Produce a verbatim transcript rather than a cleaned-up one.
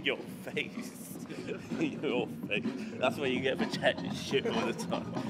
Your face. Your face. That's what you get for chatting shit all the time.